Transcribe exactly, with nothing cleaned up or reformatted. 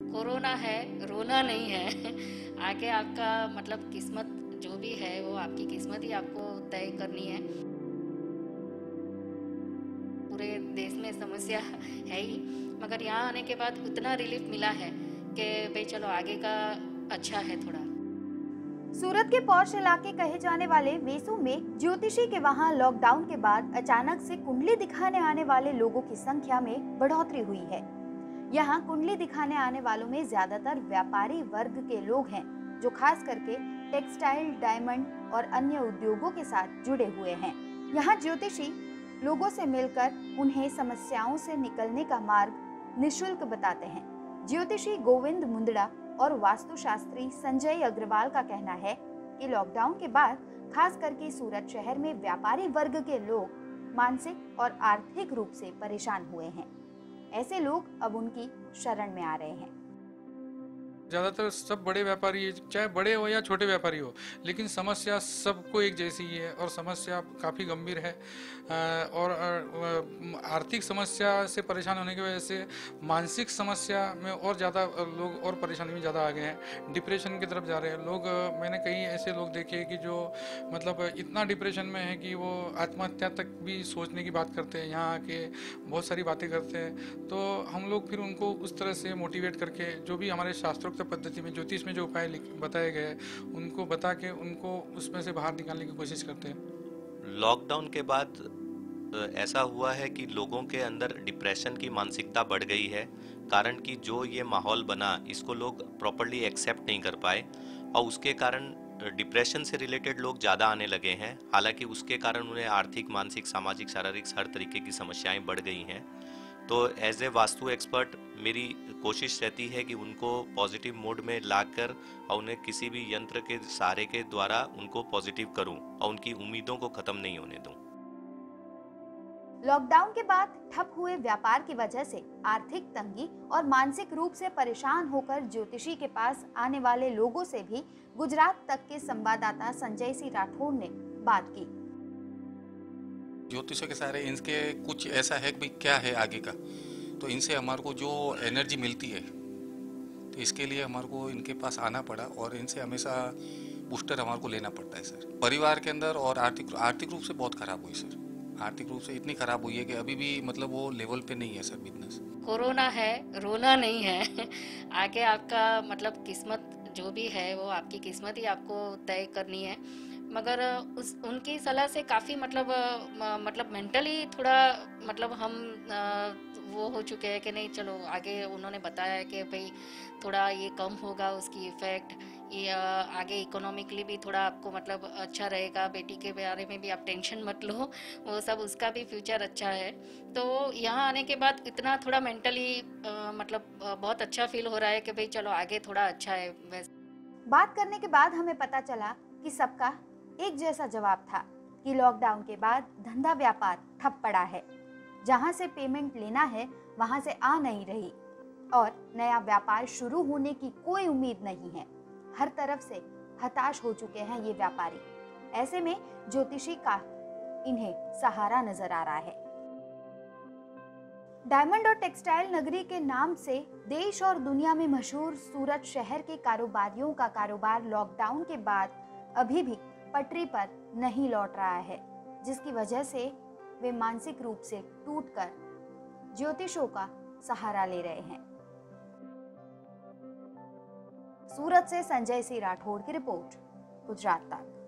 Corona है, रोना नहीं है। आगे आपका मतलब किस्मत जो भी है वो आपकी किस्मत ही आपको तय करनी है। पूरे देश में समस्या है ही, मगर यहाँ आने के बाद उतना रिलीफ मिला है कि भाई चलो आगे का अच्छा है थोड़ा। सूरत के पॉश इलाके कहे जाने वाले वेसू में ज्योतिषी के वहां लॉकडाउन के बाद अचानक से कुंडली दिखाने आने वाले लोगों की संख्या में बढ़ोतरी हुई है। यहाँ कुंडली दिखाने आने वालों में ज्यादातर व्यापारी वर्ग के लोग हैं, जो खास करके टेक्सटाइल, डायमंड और अन्य उद्योगों के साथ जुड़े हुए हैं। यहाँ ज्योतिषी लोगों से मिलकर उन्हें समस्याओं से निकलने का मार्ग निशुल्क बताते हैं। ज्योतिषी गोविंद मुंदड़ा और वास्तुशास्त्री संजय अग्रवाल का कहना है कि लॉकडाउन के बाद खास करके सूरत शहर में व्यापारी वर्ग के लोग मानसिक और आर्थिक रूप से परेशान हुए हैं। ऐसे लोग अब उनकी शरण में आ रहे हैं। ज़्यादातर सब बड़े व्यापारी, चाहे बड़े हो या छोटे व्यापारी हो, लेकिन समस्या सबको एक जैसी ही है और समस्या काफ़ी गंभीर है। और आर्थिक समस्या से परेशान होने की वजह से मानसिक समस्या में और ज़्यादा लोग और परेशानी में ज़्यादा आ गए हैं, डिप्रेशन की तरफ जा रहे हैं लोग। मैंने कई ऐसे लोग देखे कि जो मतलब इतना डिप्रेशन में है कि वो आत्महत्या तक भी सोचने की बात करते हैं, यहाँ आके बहुत सारी बातें करते हैं। तो हम लोग फिर उनको उस तरह से मोटिवेट करके जो भी हमारे शास्त्रोक्त पद्धति में ज्योतिष में जो उपाय बताए गए उनको बता के उनको उसमें से बाहर निकालने की कोशिश करते हैं। लॉकडाउन के बाद ऐसा हुआ है कि लोगों के अंदर डिप्रेशन की मानसिकता बढ़ गई है, कारण कि जो ये माहौल बना इसको लोग प्रॉपर्ली एक्सेप्ट नहीं कर पाए और उसके कारण डिप्रेशन से रिलेटेड लोग ज़्यादा आने लगे हैं। हालांकि उसके कारण उन्हें आर्थिक, मानसिक, सामाजिक, शारीरिक हर तरीके की समस्याएं बढ़ गई हैं। तो एज ए वास्तु एक्सपर्ट मेरी कोशिश रहती है कि उनको पॉजिटिव मोड में लाकर और उन्हें किसी भी यंत्र के सहारे के द्वारा उनको पॉजिटिव करूं और उनकी उम्मीदों को खत्म नहीं होने दूं। लॉकडाउन के बाद ठप हुए व्यापार की वजह से आर्थिक तंगी और मानसिक रूप से परेशान होकर ज्योतिषी के पास आने वाले लोगों से भी गुजरात तक के संवाददाता संजय सिंह राठौड़ ने बात की। ज्योतिषों के सारे इनके कुछ ऐसा है कि क्या है आगे का, तो इनसे हमारे को जो एनर्जी मिलती है, तो इसके लिए हमारे को इनके पास आना पड़ा और इनसे हमेशा बूस्टर हमारे को लेना पड़ता है सर। परिवार के अंदर और आर्थिक आर्थिक रूप से बहुत खराब हुई सर। आर्थिक रूप से इतनी खराब हुई है कि अभी भी मतलब वो लेवल पे नहीं है सर बिजनेस। कोरोना है, रोना नहीं है। आगे आपका मतलब किस्मत जो भी है वो आपकी किस्मत ही आपको तय करनी है। मगर उस उनकी सलाह से काफ़ी मतलब मतलब मेंटली थोड़ा मतलब हम वो हो चुके हैं कि नहीं चलो आगे। उन्होंने बताया है कि भाई थोड़ा ये कम होगा उसकी इफ़ेक्ट, ये आगे इकोनॉमिकली भी थोड़ा आपको मतलब अच्छा रहेगा। बेटी के बारे में भी आप टेंशन मत लो, वो सब उसका भी फ्यूचर अच्छा है। तो यहाँ आने के बाद इतना थोड़ा मेंटली मतलब बहुत अच्छा फील हो रहा है कि भाई चलो आगे थोड़ा अच्छा है। वैसे बात करने के बाद हमें पता चला कि सबका एक जैसा जवाब था कि लॉकडाउन के बाद धंधा व्यापार ठप पड़ा है। जहां से पेमेंट लेना है वहां से आ नहीं रही और नया व्यापार शुरू होने की कोई उम्मीद नहीं है। हर तरफ से हताश हो चुके हैं ये व्यापारी। ऐसे में ज्योतिषी का इन्हें सहारा नजर आ रहा है। डायमंड और टेक्सटाइल नगरी के नाम से देश और दुनिया में मशहूर सूरत शहर के कारोबारियों का कारोबार लॉकडाउन के बाद अभी भी पटरी पर नहीं लौट रहा है, जिसकी वजह से वे मानसिक रूप से टूटकर ज्योतिषों का सहारा ले रहे हैं। सूरत से संजय सिंह राठौड़ की रिपोर्ट, गुजरात तक।